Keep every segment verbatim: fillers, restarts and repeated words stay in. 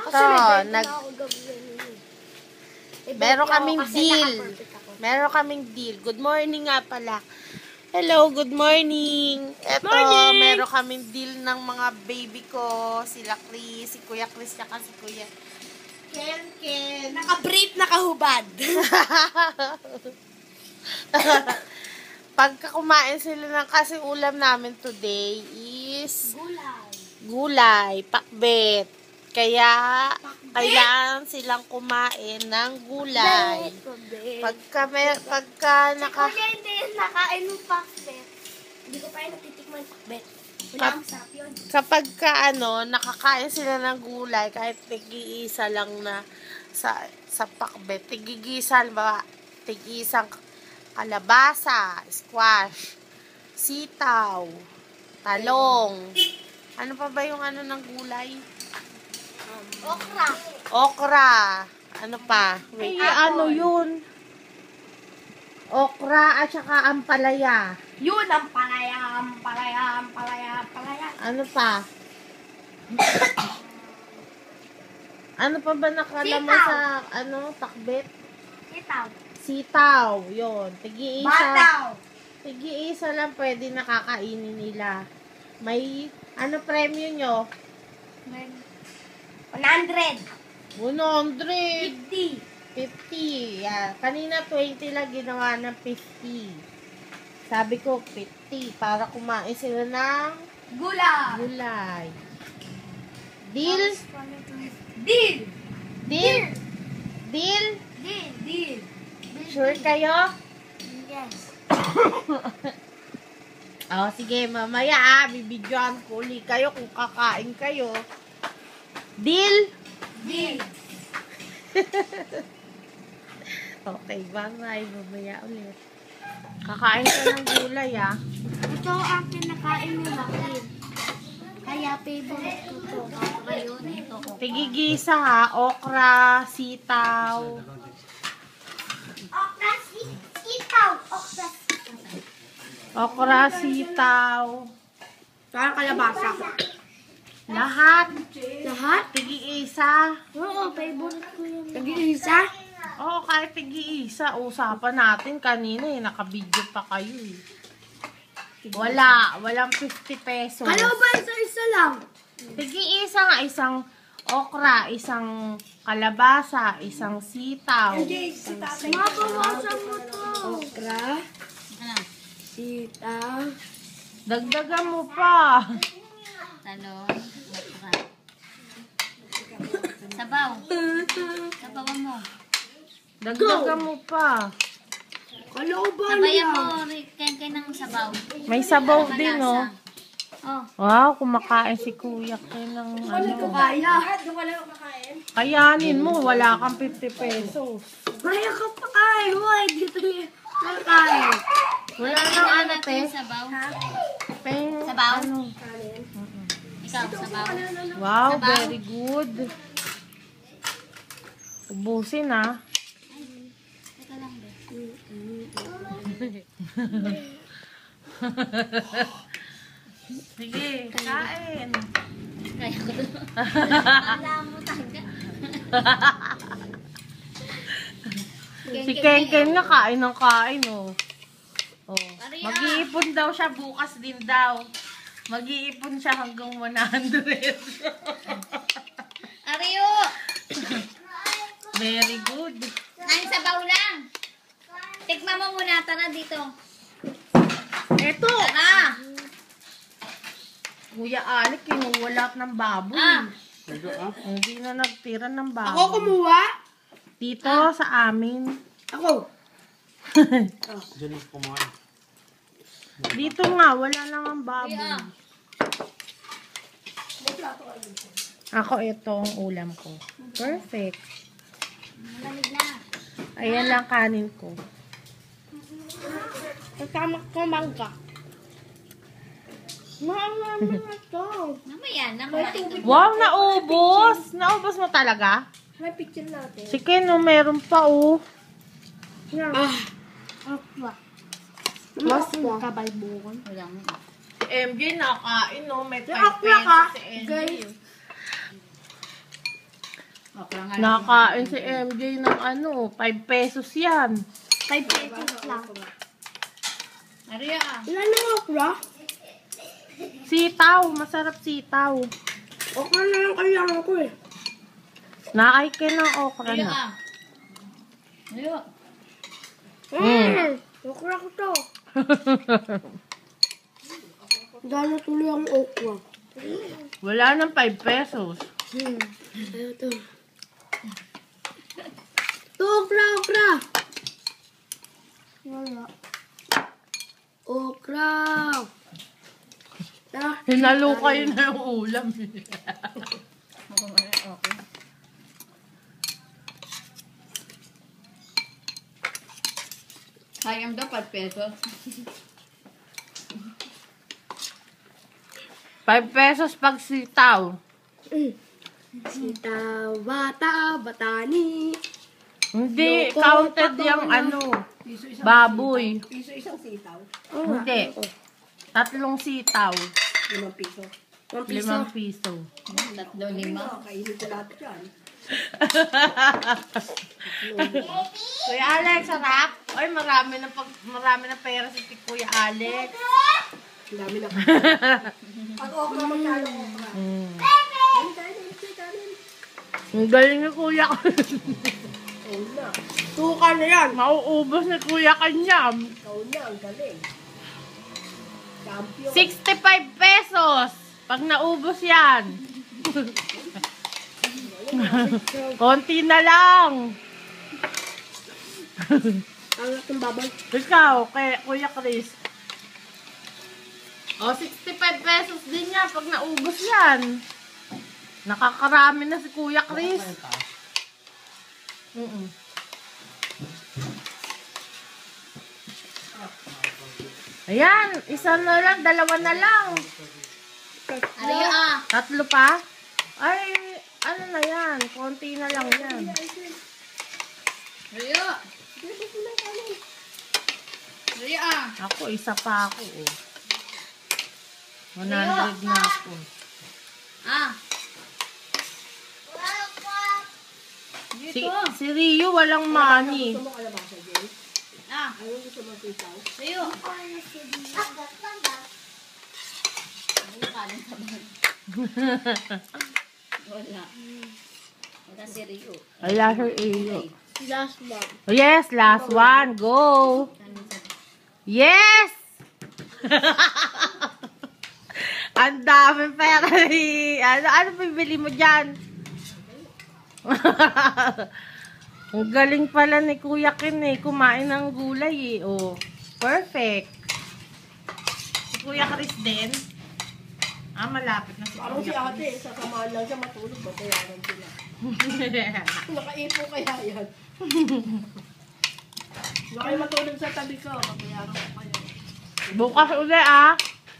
Ito, nag... Meron kaming deal. Meron kaming deal. Good morning nga pala. Hello, good morning. Ito, morning. Meron kaming deal ng mga baby ko. Sila Chris, si Kuya Chris, saka si Kuya Ken Ken. Naka-brief, nakahubad. Pagka kumain sila ng kasi ulam namin today is Gulay. Gulay, pakbet. Kaya pakbet? Kailangan silang kumain ng gulay. Pakbet. Pagka may, pagka naka... Si Kuya hindi nakain ng pakbet. Hindi ko pa yung natitikman yung pakbet. Wala ang sarap yun. Kapag ka ano, nakakain sila ng gulay, kahit tig-iisa lang na sa, sa pakbet, tig-igisa ba, tig-isang kalabasa, squash, sitaw, talong. Ano pa ba yung ano ng gulay? Um, okra. Okra. Ano pa? Wait, Ay, ano yun? Okra at saka ampalaya. Yun ang palaya, ang palaya, ang palaya, ang palaya. Ano pa? Ano pa ba nakalaman Sitaw. sa ano, pakbet? Sitaw. Sitaw. Yun. Tigi-isa. Bataw. Tigi-isa lang pwede nakakainin nila. May, ano premyo nyo? one hundred. one hundred. fifty. fifty. Yan. Kanina twenty lang ginawa ng fifty. Sabi ko fifty para kumain sila ng Gulay. gulay. Deal? Deal. Deal? Deal? Deal. Deal. Sure kayo? Yes. Oh, sige, mamaya ah, bibidyoan ko ulit kayo kung kakain kayo. Deal? Deal. Okay, bye-bye. Mamaya ulit. Kakain ka ng gulay ah. Ito ang kinakain ni Makin. Kaya favorite ko to. Ngayon, ito ko. Tigigisa ha, okra, sitaw. Okra, sitaw. Okra, Okra, sitaw. Saan kalabasa? Lahat. Lahat? Tigigisa. Oo, favorite ko yun. Nag-iisa? Oo, kahit tig-iisa. Usapan natin kanina eh. Nakabidyo pa kayo eh. Wala. Walang fifty pesos. Ano ba isa-isa lang? Tig-iisa nga. Isang okra, isang kalabasa, isang sitaw. Mabawasan mo to. Okra. Sitaw. Dagdagan mo pa. Talong, okra. Sabaw. Sabawan mo. Dagdagan mo pa. Kalauban Sabayan mo, ken-ken ng sabaw. May sabaw Para din, malasa. oh. Oh. Wow, kumakain si Kuya Ken ng Ano ko ano. kaya? Doon wala ko makain. Kayanin mo, wala kang fifty pesos. Kaya ka pa kain. Hoy, dito niya. Nakain. Wala nang Ano ano, natin te. yung sabaw? Peng, Sabaw? ano. Ikaw, sabaw. Wow, Sabaw. very good. Ubusin ah. Teka lang, be. Sige, kain. Kaya ko to. Alamutan ka. Si Ken Ken nga kain ng kain, oh. Oh. Ari, Mag-iipon daw siya bukas din daw. Mag-iipon siya hanggang one hundred. Ariyo! Very good. Nang sabaw lang. Tikman mo muna. Tara dito. Eto! Tara! Kuya Alec, kinuwalat ng baboy. Ah. Hindi na nagtira ng baboy. Ako kumuha? Dito sa amin. Ako. Dito nga, wala lang ang baboy. Kuya. Ako, ito ang ulam ko. Perfect. Malamig na. Ayan lang kanin ko. Kasama ko mangga. Mama, mama to. Mamaya na. Mamaya. Wow, naubos! Naubos mo talaga? May picture natin. Si Ken, oh, meron pa, oh. Ah. Aqua. Was kabalbukon. Wala mo. Si M J nakain, no? May Yung five akla ka, pesos si M J. guys. Okra nga lang. Nakain si M J ng ano, five pesos yan. five pesos lang. Maria ah. Ilan ang okra? Sitaw, masarap sitaw. Okra na lang kailangan ko eh. Nakaikin ng okra Maria na. ah. Maria. Mm. Okra ko to. Gano'n tuloy ang okra. Wala nang five pesos. Hmm. Ayaw to. To, okra, okra. Wala. Okra. Ah, Hinalo kayo na yung ulam. Ako Maria, okay. Sayang daw, five pesos. Five pesos pag sitaw. Mm. Sitaw, bata, batani. Hindi, Loko, counted patong yung na. ano, baboy. Piso isang sitaw. Oh, Hindi. Tatlong sitaw. Limang piso. One piso. Limang piso. Tatlo, lima. Kainin ko lahat yan. Kuya Alex, sarap. Ay, marami na pag marami na pera si Kuya Alex. Ang dami na. Pag okra, magkano okra? Mm. Kanin, kanin, kanin. Ang galing ni Kuya. Oo na. Tuka na yan. Mauubos ni Kuya Kanyam. Ikaw na, ang galing. Champion. sixty-five pesos. Pag naubos yan. Konti na lang. Ang laking babay. Ikaw, kay Kuya Chris. O, sixty-five pesos din yan pag naubos yan. Nakakarami na si Kuya Chris. Mm-mm. Ayan, isa na lang, dalawa na lang. Maria ah. Tatlo pa? Ay, ano na yan? Konti na lang yan. Maria. Maria ah. Ako, isa pa ako. Oh. one hundred na ako. Ah. Si, Dito. si Rio walang money. Gusto mo kalabasa, Jay? Ah. Ano gusto mo sitaw? Rio. Ano kanin sa bag? Wala. Wala si Rio. Wala si Rio. Last one. Oh, yes, last one. Go! Kanin sa bag. Yes! Ang dami pera ni... Ano, ano bibili mo dyan? Ang galing pala ni Kuya Ken eh. Kumain ng gulay eh. Oh, perfect. Si Kuya Chris din. Ah, malapit na si Parang si Kuya ate, sasamahan lang siya matulog, babayaran sila. Nakaipo kaya yan. Huwag kayo matulog sa tabi ko, babayaran ko kayo. Bukas uli ah.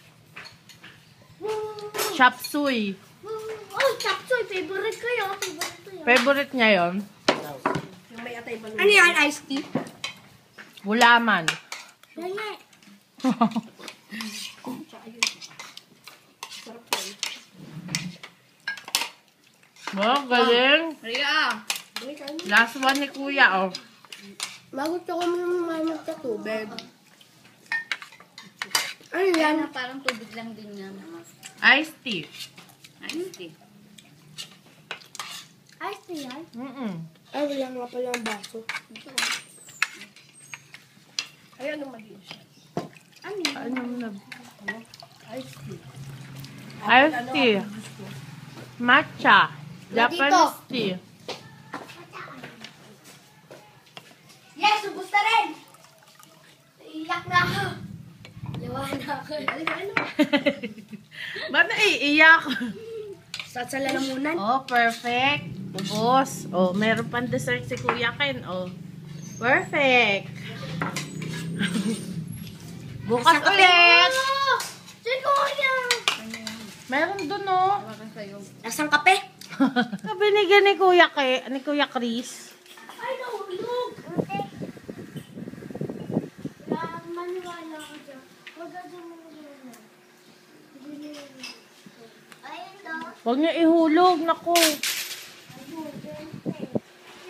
Chop suey. Oh, chapsoy. Favorite ko yun. Favorite ko yun. Favorite niya yon. Yung may atay ba Ano yan? Iced tea? Gulaman. Lala. Sarap po. Oh, galing. Maria ah. Balik kayo. Last one ni Kuya oh. Magusto ko yung manok sa tubig. Ano Yan yan? na parang tubig lang din yan. Iced tea. Iced tea. Iced tea yan? Mm-mm. Ay, wala nga pala ang baso. Ito. Ay, anong maging siya? Ano yan? Ano na? Ice tea. Iced Ano tea. ang gusto? Matcha. Japanese tea. Yes, ubus na rin! Iyak na ako. Yawa na ako. Ba't naiiyak? Sa lalamunan. Oh, perfect. Ubos. Oh, meron pang dessert si Kuya Ken. Oh, perfect. Bukas ulit. Sige kuya! Meron dun, oh. Tawagan sa'yo. Nasang kape? Binigyan ni Kuya Ke, ni Kuya Chris. Ay, nahulog! Wala, maniwala ko dyan. Huwag ka dyan maniwala. Ayun daw. Huwag niyo ihulog, naku. Ayun,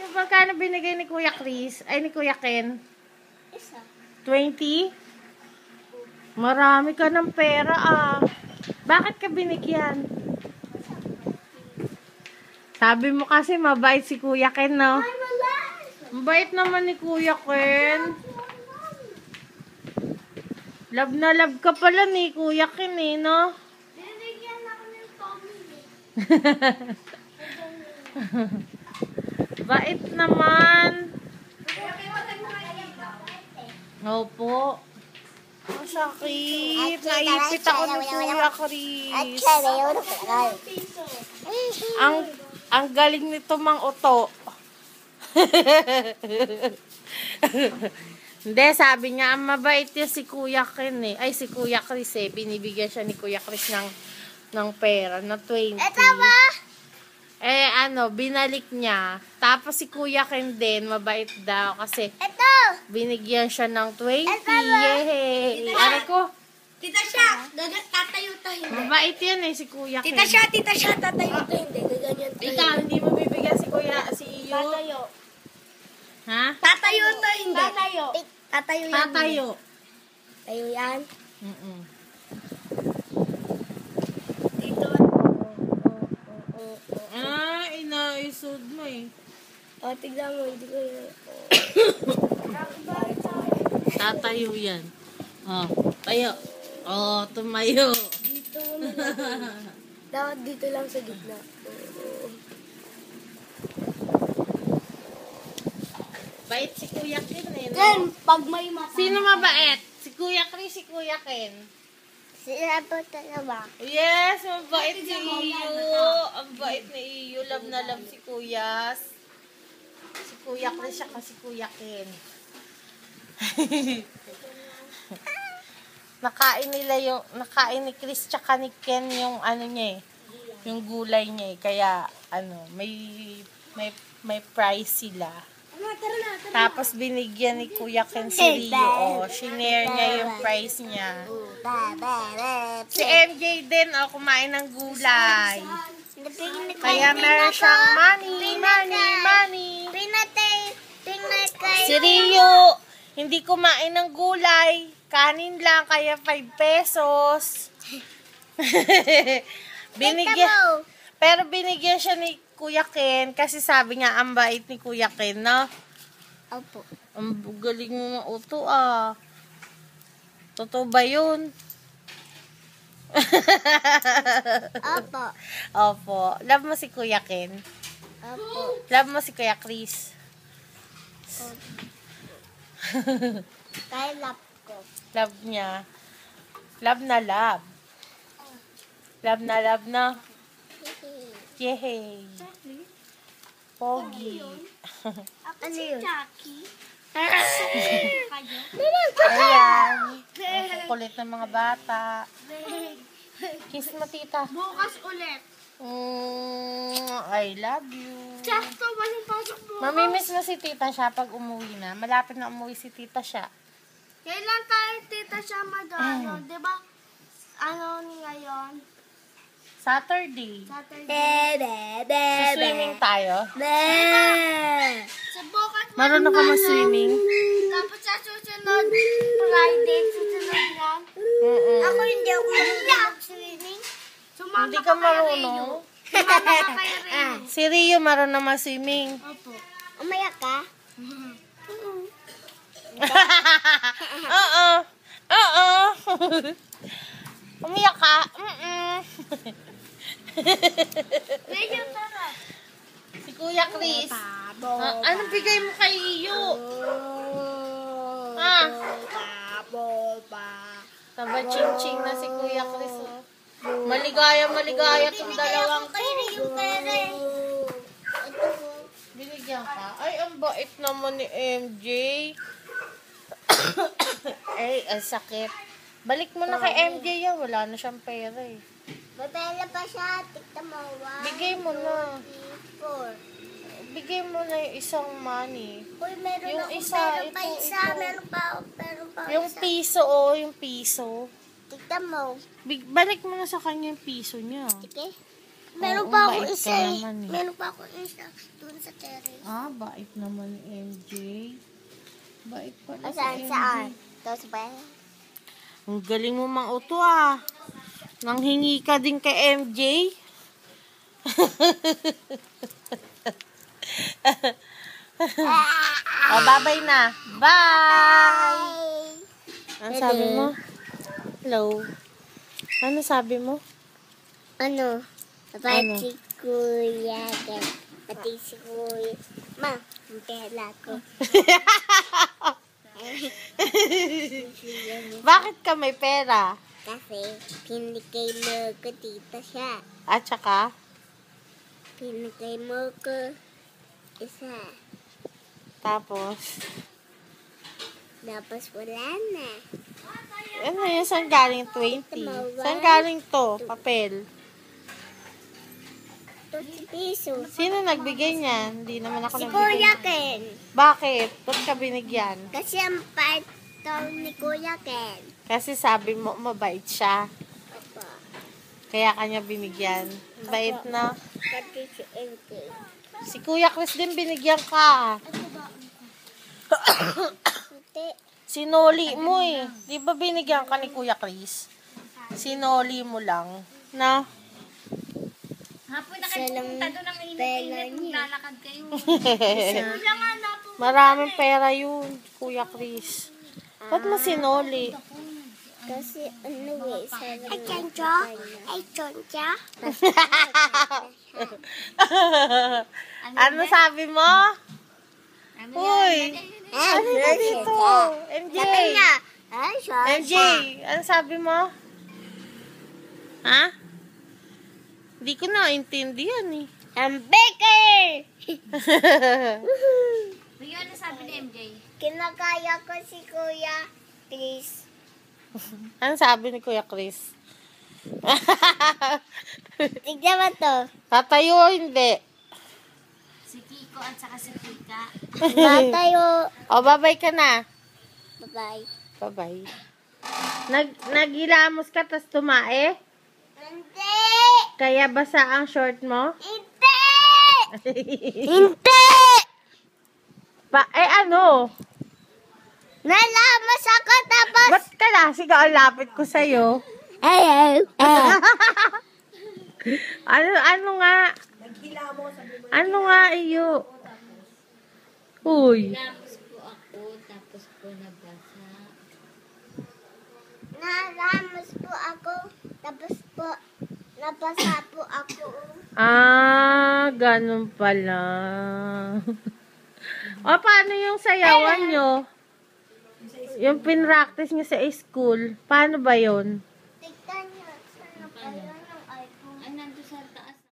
magkano binigay ni Kuya Chris? Ay, ni Kuya Ken? Isa. twenty? Marami ka ng pera ah. Bakit ka binigyan? Sabi mo kasi mabait si Kuya Ken, no? Ay, wala. Mabait naman ni Kuya Ken. Love na love ka pala ni Kuya Ken, eh, no? Binigyan ako ng Tommy. Bait naman. Opo. Ang sakit. Naipit ako ni Kuya Chris. Ang ang galing nito mang uto. Hindi, sabi niya, ang mabait yun si Kuya Ken eh. Ay, si Kuya Chris eh. Binibigyan siya ni Kuya Chris ng, ng pera na twenty. Ito ba? Eh, ano, binalik niya. Tapos si Kuya Ken din, mabait daw. Kasi Ito. binigyan siya ng twenty. Ito ba? Yay! Ano ko? Tita siya, gagat tatayo to hindi. Mabait yan eh, si Kuya Ken. Tita siya, tita siya, tatayo to hindi. Gaganyan to. Ikaw, hindi mo bibigyan si Kuya, si Iyo? Tatayo. Ha? Tatayo to hindi. Tatayo. Tatayo yan. Tatayo. Tayo yan. Mm-mm. Dito. Ah, inaisod mo eh. O, tignan mo, hindi ko yun. Tatayo yan. Oh, tayo. Oh, tumayo. Dito na lang. Dapat dito lang sa gitna. Oo. Bait si Kuya Ken eh. Then, No? pag may mata. Sino mabait? Si Kuya Chris, si Kuya Ken. Sila po talaga. Yes, mabait si Tignan mo yan, Iyo. Ang bait ni Iyo. Love na love si Kuya. Si Kuya Chris siya kasi Kuya Ken. Nakain nila yung, nakain ni Chris tsaka ni Ken yung ano niya eh. Yung gulay niya eh. Kaya, ano, may, may, may prize sila. Ano, tara na, tara. Tapos binigyan ni Kuya Ken si Rio. Oh, shinare niya yung prize niya. Si M J din, oh, kumain ng gulay. Kaya meron siyang money, money, money. Pinatay. Pinatay. Si Rio, hindi kumain ng gulay. Kanin lang, kaya five pesos. Binigyan, pero binigyan siya ni Kuya Ken kasi sabi niya, ang bait ni Kuya Ken, no? Opo. Ang galing mo ng uto, ah. Totoo ba yun? Opo. Opo. Love mo si Kuya Ken? Opo. Love mo si Kuya Chris? Kaya lap ko. Love niya. Love na love. Love na love na. Yehey. Pogi. Ako si Jackie. Ayan. Ang kulit ng mga bata. Kiss mo, tita. Bukas ulit. Mm, I love you. Sakto, walang pasok mo. Mamimiss na si tita siya pag umuwi na. Malapit na umuwi si tita siya. Kailan tayo tita siya mag-ano? Di ba? Ano ni ngayon? Saturday. Saturday. Swimming tayo. Sa bukas Marunong ka mag-swimming? Tapos sa susunod, Friday, susunod yan. Mm-mm. Ako hindi ako marunong mag-swimming. Sumama Hindi ka kay marunong? Rio. Sumama ka kay Rio. Si Rio marunong mag-swimming. Opo. Umayak ka? Oo. Oo. Umiyak ka? Mm-mm. Medyo sarap. Si Kuya Chris. Ah, anong bigay mo kay Iyo? Ah. Naba-ching-ching na si Kuya Chris. Oh. Maligaya, maligaya itong dalawang Kay Rio pera eh. Ito po. binigyan ka. Ay, ang bait naman ni M J. Ay, ang sakit. Balik mo na kay M J yan. Wala na siyang pera eh. Babela pa siya. Tikta mo. One, Bigay mo na. three, four. Bigay mo na yung isang money. Uy, meron Yung ako. isa, meron pa ito, isa. ito. Meron pa. Meron pa. Yung isa. piso, oh, yung piso. Tikta mo. Big, balik mo na sa kanya yung piso niya. Sige. Meron Oo, pa ako bait ka isa eh. naman eh. Meron pa ako isa dun sa terrace. Ah, bait naman ni M J. Bait pala O si saan, M J. saan? Tapos ba? Ang galing mo mang uto ah. Nanghingi ka din kay M J. O, babay na. Bye! Ano sabi mo? Hello. Ano sabi mo? Ano? Ano? Pati kuya. Pati si kuya. Ma, ang pera ko. Bakit ka may pera? Kasi pinigay mo ko dito siya. At saka? Pinigay mo ko isa. Tapos? Tapos wala na. Ano yun? Saan galing twenty? Saan galing to? Papel. twenty pesos. Sino nagbigay niyan? Hindi naman ako Si nagbigay. Kuya Ken. Bakit? Ba't ka binigyan? Kasi ang part daw ni Kuya Ken. Kasi sabi mo, mabait siya. Opo. Kaya kanya binigyan. Bait na. Pati si M K. Si Kuya Chris din binigyan ka. Hindi. Sinoli mo eh. Di ba binigyan ka ni Kuya Chris? Sinoli mo lang. Na? Hapon na Isa kayo lang pumunta doon ang pera init-init. niya. Maglalakad kayo. Wala nga na po. Maraming pera yun, Kuya Chris. Ba't mo sinoli? Kasi ano eh. Ay, Chancho? Ay, Choncha? Ano sabi mo? Ano Uy! Ay, Ano na dito? M J! Sabi niya. Ay, Choncha. M J! Ano sabi mo? Ha? Hindi ko naintindihan eh. Ang baker! Rio, ano sabi ni M J? Kinakaya ko si Kuya Chris. Ano sabi ni Kuya Chris? Tignan mo to. Tatayo, hindi. Si Kiko at saka si Kika. Matayo. O, babay ka na. Bye-bye. Bye-bye. Nag nagilamos ka, tas tumae? Hindi! Kaya basa ang short mo? Hindi! Hindi! Pa eh ano? Nalamas ako tapos... Ba't ka na? Sige, ang lapit ko sa'yo. Ay, ay, ay. Ano, ano nga? Ano nga iyo? Uy. Tapos po ako, tapos po nabasa. Nalamas po ako tapos po nabasa po ako. Ah, ganun pala. O, paano yung sayawan nyo? Yung pinractice nyo sa school, paano ba yun? Tignan niyo, saan na pala ng iPhone? Ay, nandun sa taas.